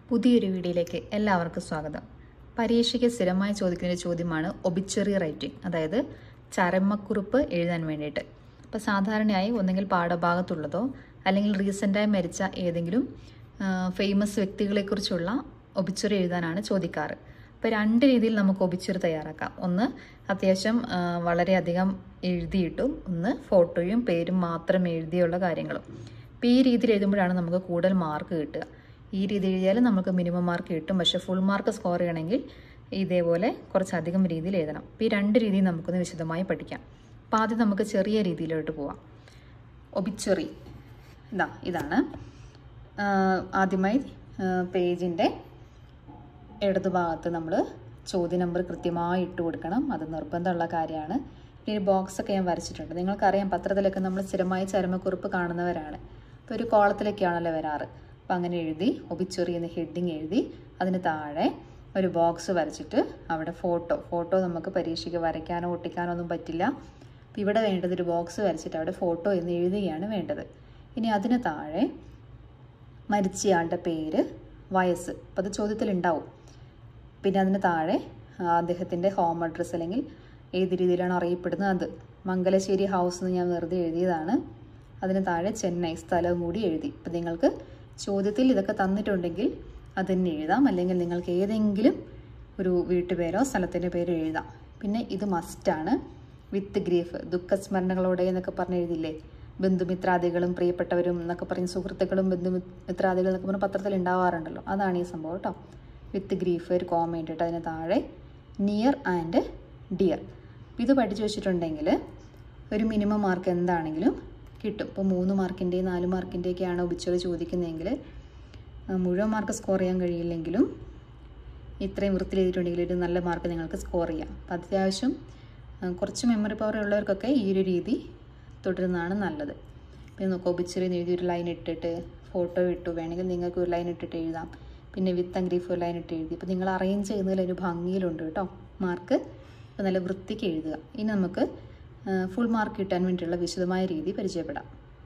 പുതിയൊരു വീഡിയോയിലേക്ക് എല്ലാവർക്കും സ്വാഗതം. പരീക്ഷയ്ക്ക് സ്ഥിരമായി ചോദിക്കുന്ന ഒരു ചോദ്യമാണ് ഒബിച്വറി റൈറ്റിംഗ്, അതായത് ചരമക്കുറിപ്പ് എഴുതാൻ വേണ്ടിയിട്ട്. അപ്പോൾ സാധാരണയായി ഒന്നെങ്കിൽ പാഠഭാഗത്തുള്ളതോ അല്ലെങ്കിൽ റീസെൻ്റായി മരിച്ച ഏതെങ്കിലും ഫേമസ് വ്യക്തികളെക്കുറിച്ചുള്ള ഒബിച്വറി എഴുതാനാണ് ചോദിക്കാറ്. അപ്പോൾ രണ്ട് രീതിയിൽ നമുക്ക് ഒബിച്വറി തയ്യാറാക്കാം. ഒന്ന് അത്യാവശ്യം വളരെയധികം എഴുതിയിട്ടും, ഒന്ന് ഫോട്ടോയും പേരും മാത്രം എഴുതിയുള്ള കാര്യങ്ങളും. അപ്പോൾ ഈ രീതിയിൽ എഴുതുമ്പോഴാണ് നമുക്ക് കൂടുതൽ മാർക്ക് കിട്ടുക. ഈ രീതി എഴുതിയാലും നമുക്ക് മിനിമം മാർക്ക് കിട്ടും. പക്ഷേ ഫുൾ മാർക്ക് സ്കോർ ചെയ്യണമെങ്കിൽ ഇതേപോലെ കുറച്ചധികം രീതിയിൽ എഴുതണം. അപ്പോൾ ഈ രണ്ട് രീതിയും നമുക്കൊന്ന് വിശദമായി പഠിക്കാം. അപ്പോൾ ആദ്യം നമുക്ക് ചെറിയ രീതിയിലോട്ട് പോവാം. ഒബിച്വറി ഇതാണ്. ആദ്യമായി പേജിൻ്റെ ഇടതുഭാഗത്ത് നമ്മൾ ചോദ്യ നമ്പർ കൃത്യമായി ഇട്ട് കൊടുക്കണം. അത് നിർബന്ധമുള്ള കാര്യമാണ്. ഈ ഒരു ബോക്സൊക്കെ ഞാൻ വരച്ചിട്ടുണ്ട്. നിങ്ങൾക്കറിയാം, പത്രത്തിലൊക്കെ നമ്മൾ സ്ഥിരമായി ചരമക്കുറിപ്പ് കാണുന്നവരാണ്. ഇപ്പോൾ ഒരു കോളത്തിലൊക്കെയാണല്ലോ വരാറ്. അപ്പോൾ അങ്ങനെ എഴുതി ഒബിച്വറി എന്ന ഹെഡിങ് എഴുതി അതിന് താഴെ ഒരു ബോക്സ് വരച്ചിട്ട് അവിടെ ഫോട്ടോ നമുക്ക് പരീക്ഷയ്ക്ക് വരയ്ക്കാനോ ഒട്ടിക്കാനോ ഒന്നും പറ്റില്ല. അപ്പോൾ ഇവിടെ വേണ്ടത് ഒരു ബോക്സ് വരച്ചിട്ട് അവിടെ ഫോട്ടോ എന്ന് എഴുതുകയാണ് വേണ്ടത്. ഇനി അതിന് താഴെ മരിച്ചയാളുടെ പേര്, വയസ്സ്, അപ്പോൾ അത് ചോദ്യത്തിലുണ്ടാവും. പിന്നെ അതിന് താഴെ അദ്ദേഹത്തിൻ്റെ ഹോം അഡ്രസ്സ് അല്ലെങ്കിൽ ഏത് രീതിയിലാണ് അറിയപ്പെടുന്നത് അത്. മംഗലശ്ശേരി ഹൗസ് എന്ന് ഞാൻ വെറുതെ എഴുതിയതാണ്. അതിന് താഴെ ചെന്നൈ സ്ഥലവും കൂടി എഴുതി. അപ്പോൾ നിങ്ങൾക്ക് ചോദ്യത്തിൽ ഇതൊക്കെ തന്നിട്ടുണ്ടെങ്കിൽ അത് തന്നെ എഴുതാം, അല്ലെങ്കിൽ നിങ്ങൾക്ക് ഏതെങ്കിലും ഒരു വീട്ടുപേരോ സ്ഥലത്തിൻ്റെ പേരോ എഴുതാം. പിന്നെ ഇത് മസ്റ്റാണ്. വിത്ത് ഗ്രീഫ്, ദുഃഖസ്മരണകളോടെ എന്നൊക്കെ പറഞ്ഞ് എഴുതില്ലേ, ബന്ധുമിത്രാദികളും പ്രിയപ്പെട്ടവരും എന്നൊക്കെ പറഞ്ഞ് സുഹൃത്തുക്കളും ബന്ധുമിത്രാദികളും എന്നൊക്കെ പറഞ്ഞ് പത്രത്തിൽ ഉണ്ടാവാറുണ്ടല്ലോ, അതാണ് ഈ സംഭവം കേട്ടോ. വിത്ത് ഗ്രീഫ് ഒരു കോമ ഇട്ടിട്ട് അതിന് താഴെ നിയർ ആൻഡ് ഡിയർ. ഇത് പഠിച്ചു വെച്ചിട്ടുണ്ടെങ്കിൽ ഒരു മിനിമം മാർക്ക് എന്താണെങ്കിലും കിട്ടും. ഇപ്പോൾ 3 മാർക്കിൻ്റെയും 4 മാർക്കിൻ്റെയൊക്കെയാണ് ഒബിച്വറി ചോദിക്കുന്നതെങ്കിൽ മുഴുവൻ മാർക്ക് സ്കോർ ചെയ്യാൻ കഴിയില്ലെങ്കിലും ഇത്രയും വൃത്തിയിൽ എഴുതിയിട്ടുണ്ടെങ്കിൽ ഒരു നല്ല മാർക്ക് നിങ്ങൾക്ക് സ്കോർ ചെയ്യാം. അപ്പം അത്യാവശ്യം കുറച്ച് മെമ്മറി പവർ ഉള്ളവർക്കൊക്കെ ഈ ഒരു രീതി തുടരുന്നതാണ് നല്ലത്. പിന്നെ നമുക്ക് ഒബിച്വറി എഴുതി ഒരു ലൈൻ ഇട്ടിട്ട് ഫോട്ടോ ഇട്ടു, വേണമെങ്കിൽ നിങ്ങൾക്ക് ഒരു ലൈൻ ഇട്ടിട്ട് എഴുതാം. പിന്നെ വിത്ത് ആൻഡ് ഗ്രീഫ് ഒരു ലൈൻ ഇട്ട് എഴുതി. ഇപ്പോൾ നിങ്ങൾ അറേഞ്ച് ചെയ്യുന്നതിൽ ഒരു ഭംഗിയിലുണ്ട് കേട്ടോ മാർക്ക്. അപ്പോൾ നല്ല വൃത്തിക്ക് എഴുതുക. ഇനി നമുക്ക് ഫുൾ മാർക്ക് കിട്ടാൻ വേണ്ടിയുള്ള വിശദമായ രീതി പരിചയപ്പെടാം.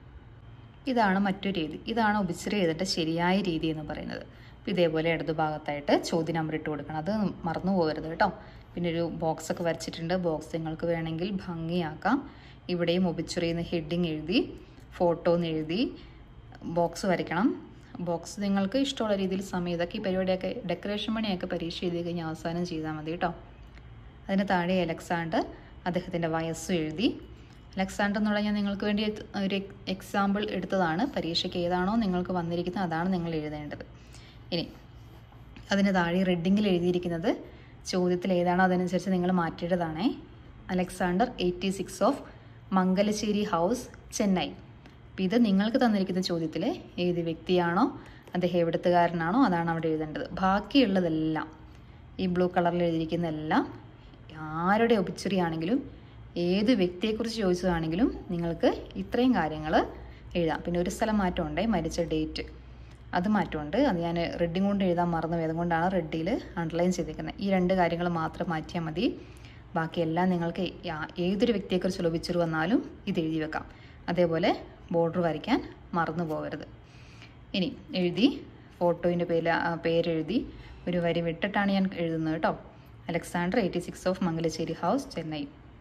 ഇതാണ് മറ്റൊരു രീതി. ഇതാണ് ഒബിച്വറി എഴുതേണ്ട ശരിയായ രീതി എന്ന് പറയുന്നത്. അപ്പോൾ ഇതേപോലെ ഇടതുഭാഗത്തായിട്ട് ചോദ്യ നമ്പർ ഇട്ട് കൊടുക്കണം. അത് മറന്നു പോകരുത് കേട്ടോ. പിന്നെ ഒരു ബോക്സൊക്കെ വരച്ചിട്ടുണ്ട്. ബോക്സ് നിങ്ങൾക്ക് വേണമെങ്കിൽ ഭംഗിയാക്കാം. ഇവിടെയും ഒബിച്വറി എന്ന് ഹെഡിങ് എഴുതി, ഫോട്ടോ എന്ന് എഴുതി ബോക്സ് വരയ്ക്കണം. ബോക്സ് നിങ്ങൾക്ക് ഇഷ്ടമുള്ള രീതിയിൽ സമയത്തൊക്കെ ഈ പരിപാടിയൊക്കെ ഡെക്കറേഷൻ പണിയൊക്കെ പരീക്ഷ എഴുതി കഴിഞ്ഞാൽ അവസാനം ചെയ്താൽ മതി കേട്ടോ. അതിന് താഴെ അലക്സാണ്ടർ, അദ്ദേഹത്തിൻ്റെ വയസ്സ് എഴുതി. അലക്സാണ്ടർ എന്നുള്ള ഞാൻ നിങ്ങൾക്ക് വേണ്ടി ഒരു എക്സാമ്പിൾ എടുത്തതാണ്. പരീക്ഷയ്ക്ക് ഏതാണോ നിങ്ങൾക്ക് വന്നിരിക്കുന്നത് അതാണ് നിങ്ങൾ എഴുതേണ്ടത്. ഇനി അതിന് താഴെ റെഡിങ്ങിൽ എഴുതിയിരിക്കുന്നത് ചോദ്യത്തിൽ ഏതാണോ അതനുസരിച്ച് നിങ്ങൾ മാറ്റേണ്ടതാണേ. Alexander 86 of Mangalassery house, Chennai. അപ്പോൾ ഇത് നിങ്ങൾക്ക് തന്നിരിക്കുന്ന ചോദ്യത്തിൽ ഏത് വ്യക്തിയാണോ, അദ്ദേഹം എവിടുത്തുകാരനാണോ അതാണ് അവിടെ എഴുതേണ്ടത്. ബാക്കിയുള്ളതെല്ലാം ഈ ബ്ലൂ കളറിൽ എഴുതിയിരിക്കുന്നതെല്ലാം ആരുടെ ഒബിച്വറി ആണെങ്കിലും ഏത് വ്യക്തിയെക്കുറിച്ച് ചോദിച്ചതാണെങ്കിലും നിങ്ങൾക്ക് ഇത്രയും കാര്യങ്ങൾ എഴുതാം. പിന്നെ ഒരു സ്ഥലം മാറ്റമുണ്ട്, മരിച്ച ഡേറ്റ് അത് മാറ്റമുണ്ട്. അത് ഞാൻ റെഡിങ് കൊണ്ട് എഴുതാൻ മറന്നു പോയത് കൊണ്ടാണ് റെഡിൽ അണ്ടർലൈൻ ചെയ്തിരിക്കുന്നത്. ഈ 2 കാര്യങ്ങൾ മാത്രം മാറ്റിയാൽ മതി. ബാക്കിയെല്ലാം നിങ്ങൾക്ക് ഏതൊരു വ്യക്തിയെക്കുറിച്ചുള്ള ഒബിച്വറി വന്നാലും ഇത് എഴുതി വെക്കാം. അതേപോലെ ബോർഡർ വരയ്ക്കാൻ മറന്നു പോകരുത്. ഇനി എഴുതി ഫോട്ടോയിൻ്റെ പേരെഴുതി ഒരു വരി വിട്ടിട്ടാണ് ഞാൻ എഴുതുന്നത് കേട്ടോ. Alexander 86 of Mangalassery house, Chennai.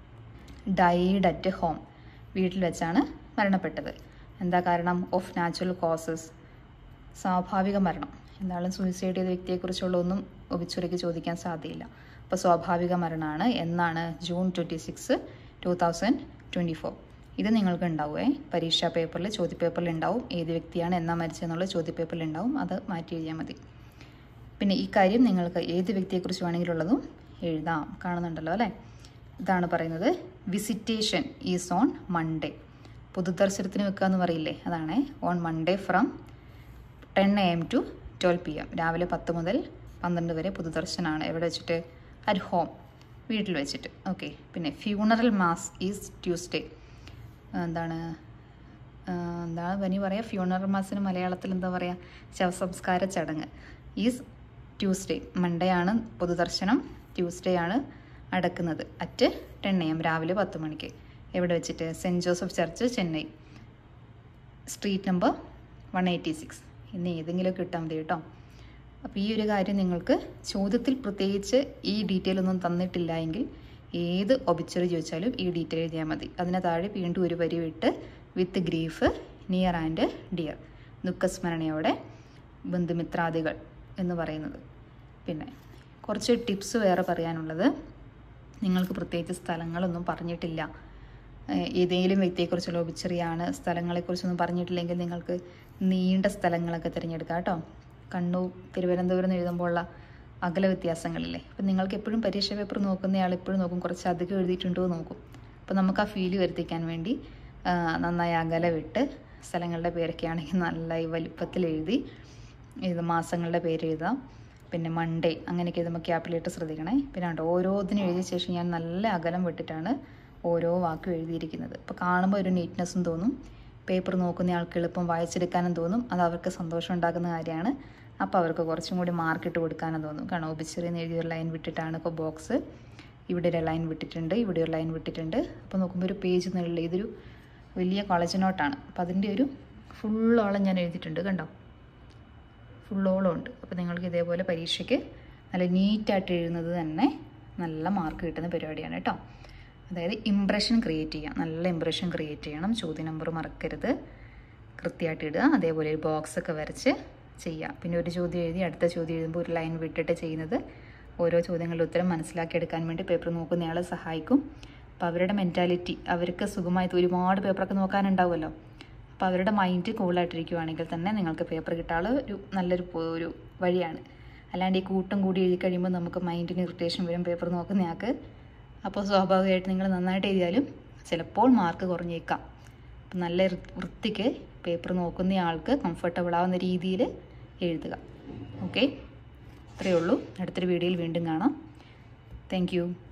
Died at home, വീട്ടിൽ വെച്ചാണ് മരണപ്പെട്ടത്. എന്താ കാരണം? ഓഫ് നാച്ചുറൽ കോസസ്, സ്വാഭാവിക മരണം. എന്തായാലും സൂയിസൈഡ് ചെയ്ത വ്യക്തിയെക്കുറിച്ചുള്ള ഒന്നും ഒബിച്വറിക്ക് ചോദിക്കാൻ സാധ്യതയില്ല. അപ്പോൾ സ്വാഭാവിക മരണമാണ്. എന്നാണ്? ജൂൺ 26, 2024. ഇത് നിങ്ങൾക്ക് ഉണ്ടാവുമേ പരീക്ഷാ പേപ്പറിൽ, ചോദ്യപേപ്പറിൽ ഉണ്ടാവും. ഏത് വ്യക്തിയാണ് എന്നാ മരിച്ചതെന്നുള്ള ചോദ്യപേപ്പറിൽ ഉണ്ടാവും. അത് മാറ്റി എഴുതിയാൽ മതി. പിന്നെ ഈ കാര്യം നിങ്ങൾക്ക് ഏത് വ്യക്തിയെക്കുറിച്ച് വേണമെങ്കിലുള്ളതും എഴുതാം. കാണുന്നുണ്ടല്ലോ അല്ലേ? ഇതാണ് പറയുന്നത്. Visitation is on Monday. പൊതുദർശനത്തിന് വെക്കുക എന്ന് പറയില്ലേ, അതാണ്. On Monday from 10 AM to 12 PM. രാവിലെ 10 മുതൽ 12 വരെ പൊതുദർശനമാണ്. എവിടെ വെച്ചിട്ട്? അറ്റ് ഹോം, വീട്ടിൽ വെച്ചിട്ട്. ഓക്കെ. പിന്നെ ഫ്യൂണറൽ മാസ് ഈസ് ട്യൂസ്ഡേ. എന്താണ് പനി പറയുക? ഫ്യൂണറൽ മാസിന് മലയാളത്തിൽ എന്താ പറയുക? ശവസംസ്കാര ചടങ്ങ്. Is Tuesday. മൺഡേ ആണ് പൊതുദർശനം, ട്യൂസ്ഡേ ആണ് അടക്കുന്നത്. അറ്റ് 10 AM, രാവിലെ 10 മണിക്ക്. എവിടെ വെച്ചിട്ട്? Saint Joseph church, Chennai. Street number 186. ഇന്ന് ഏതെങ്കിലുമൊക്കെ ഇട്ടാൽ മതി കേട്ടോ. അപ്പോൾ ഈ ഒരു കാര്യം നിങ്ങൾക്ക് ചോദ്യത്തിൽ പ്രത്യേകിച്ച് ഈ ഡീറ്റെയിൽ ഒന്നും തന്നിട്ടില്ല എങ്കിൽ ഏത് ഒബിച്വറി ചോദിച്ചാലും ഈ ഡീറ്റെയിൽ എഴുതിയാൽ മതി. അതിന് താഴെ വീണ്ടും ഒരു വരി വിട്ട് with grief near and dear, ദുഃഖസ്മരണയോടെ ബന്ധുമിത്രാദികൾ എന്ന് പറയുന്നത്. പിന്നെ കുറച്ച് ടിപ്സ് വേറെ പറയാനുള്ളത്, നിങ്ങൾക്ക് പ്രത്യേകിച്ച് സ്ഥലങ്ങളൊന്നും പറഞ്ഞിട്ടില്ല, ഏതെങ്കിലും വ്യക്തിയെക്കുറിച്ചുള്ള ഒബിച്ചറിയാണ്, സ്ഥലങ്ങളെക്കുറിച്ചൊന്നും പറഞ്ഞിട്ടില്ലെങ്കിൽ നിങ്ങൾക്ക് നീണ്ട സ്ഥലങ്ങളൊക്കെ തിരഞ്ഞെടുക്കാം കേട്ടോ. കണ്ണൂർ തിരുവനന്തപുരം എഴുതുമ്പോഴുള്ള അകല വ്യത്യാസങ്ങളില്ലേ. അപ്പം നിങ്ങൾക്ക് എപ്പോഴും പരീക്ഷ പേപ്പർ നോക്കുന്നയാൾ എപ്പോഴും നോക്കും കുറച്ച് അധികം എഴുതിയിട്ടുണ്ടോ നോക്കും. അപ്പോൾ നമുക്ക് ആ ഫീല് വരുത്തിക്കാൻ വേണ്ടി നന്നായി അകല വിട്ട് സ്ഥലങ്ങളുടെ പേരൊക്കെ ആണെങ്കിൽ നല്ല വലിപ്പത്തിൽ എഴുതി ഇത് മാസങ്ങളുടെ പേര് എഴുതാം. പിന്നെ മൺഡേ അങ്ങനെയൊക്കെ എഴുതുമ്പോൾ ക്യാപിറ്റലിട്ട് ശ്രദ്ധിക്കണേ. പിന്നെ ഓരോന്നിനും എഴുതിയ ശേഷം ഞാൻ നല്ല അകലം വിട്ടിട്ടാണ് ഓരോ വാക്കും എഴുതിയിരിക്കുന്നത്. അപ്പോൾ കാണുമ്പോൾ ഒരു നീറ്റ്നെസ്സും തോന്നും, പേപ്പർ നോക്കുന്ന ആൾക്ക് എളുപ്പം വായിച്ചെടുക്കാനും തോന്നും, അത് അവർക്ക് സന്തോഷം ഉണ്ടാക്കുന്ന കാര്യമാണ്. അപ്പോൾ അവർക്ക് കുറച്ചും കൂടി മാർക്കിട്ട് കൊടുക്കാനും തോന്നും. കാരണം ഒബിച്ചറിന്ന് എഴുതിയൊരു ലൈൻ വിട്ടിട്ടാണ് ഇപ്പോൾ ബോക്സ്, ഇവിടെ ഒരു ലൈൻ വിട്ടിട്ടുണ്ട്, ഇവിടെ ഒരു ലൈൻ വിട്ടിട്ടുണ്ട്. അപ്പോൾ നോക്കുമ്പോൾ ഒരു പേജ് എന്നുള്ള ഇതൊരു വലിയ കോളേജ് നോട്ടാണ്. അപ്പോൾ അതിൻ്റെ ഒരു ഫുള്ളോളം ഞാൻ എഴുതിയിട്ടുണ്ട്, കണ്ടോ, ഫുള്ളോളം ഉണ്ട്. അപ്പോൾ നിങ്ങൾക്ക് ഇതേപോലെ പരീക്ഷയ്ക്ക് നല്ല നീറ്റായിട്ട് എഴുതുന്നത് തന്നെ നല്ല മാർക്ക് കിട്ടുന്ന പരിപാടിയാണ് കേട്ടോ. അതായത് ഇംപ്രഷൻ ക്രിയേറ്റ് ചെയ്യാം, നല്ല ഇംപ്രഷൻ ക്രിയേറ്റ് ചെയ്യണം. ചോദ്യ നമ്പർ മറക്കരുത്, കൃത്യമായിട്ട് ഇടുക. അതേപോലെ ഒരു ബോക്സൊക്കെ വരച്ച് ചെയ്യുക. പിന്നെ ഒരു ചോദ്യം എഴുതി അടുത്ത ചോദ്യം എഴുതുമ്പോൾ ഒരു ലൈൻ വിട്ടിട്ട് ചെയ്യുന്നത് ഓരോ ചോദ്യങ്ങളുടെ ഉത്തരം മനസ്സിലാക്കിയെടുക്കാൻ വേണ്ടി പേപ്പർ നോക്കുന്നയാളെ സഹായിക്കും. അപ്പോൾ അവരുടെ മെൻറ്റാലിറ്റി, അവർക്ക് സുഖമായിട്ട് ഒരുപാട് പേപ്പറൊക്കെ നോക്കാനുണ്ടാവുമല്ലോ, അപ്പോൾ അവരുടെ മൈൻഡ് കൂളായിട്ടിരിക്കുവാണെങ്കിൽ തന്നെ നിങ്ങൾക്ക് പേപ്പർ കിട്ടാനുള്ള ഒരു നല്ലൊരു വഴിയാണ്. അല്ലാണ്ട് ഈ കൂട്ടം കൂടി എഴുതി കഴിയുമ്പോൾ നമുക്ക് മൈൻഡിന് ഇറിറ്റേഷൻ വരും പേപ്പർ നോക്കുന്നയാൾക്ക്. അപ്പോൾ സ്വാഭാവികമായിട്ട് നിങ്ങൾ നന്നായിട്ട് എഴുതിയാലും ചിലപ്പോൾ മാർക്ക് കുറഞ്ഞേക്കാം. അപ്പം നല്ല വൃത്തിക്ക് പേപ്പർ നോക്കുന്ന ആൾക്ക് കംഫർട്ടബിൾ ആവുന്ന രീതിയിൽ എഴുതുക. ഓക്കെ, ഇത്രയേ ഉള്ളൂ. അടുത്തൊരു വീഡിയോയിൽ വീണ്ടും കാണാം. Thank U.